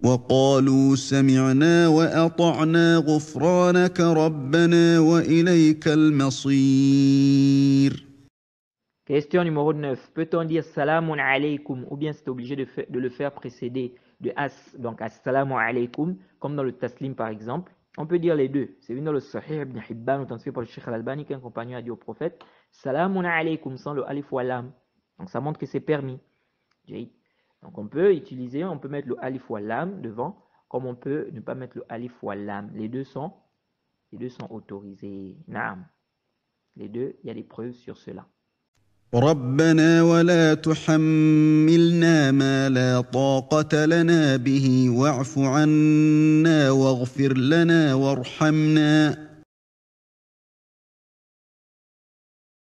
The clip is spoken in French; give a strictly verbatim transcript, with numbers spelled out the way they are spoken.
وقالوا سمعنا وأطعنا غفرانك ربنا وإليك المصير. Question numéro neuf. Peut-on dire salamun alaykum ou bien c'est obligé de, fa- de le faire précéder de as, donc assalamu alaykum, comme dans le taslim par exemple. On peut dire les deux. C'est venu dans le Sahih ibn Hibban, authentifié par le Sheikh al-Albani, qu'un compagnon a dit au prophète salamun alaykum sans le alif ou lam. Donc ça montre que c'est permis. Donc on peut utiliser, on peut mettre le alif ou lam devant, comme on peut ne pas mettre le alif ou lam. Les deux sont, les deux sont autorisés. Naam. Les deux, il y a des preuves sur cela. ربنا ولا تحملنا ما لا طاقة لنا به واعف عنا واغفر لنا وارحمنا